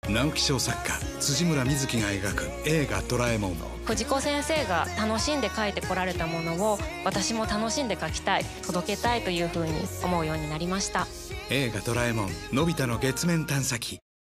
直木賞作家辻村瑞希が描く映画ドラえもん。 藤子先生が楽しんで描いてこられたものを私も楽しんで描きたい、届けたいというふうに思うようになりました。 映画ドラえもんのび太の月面探査機。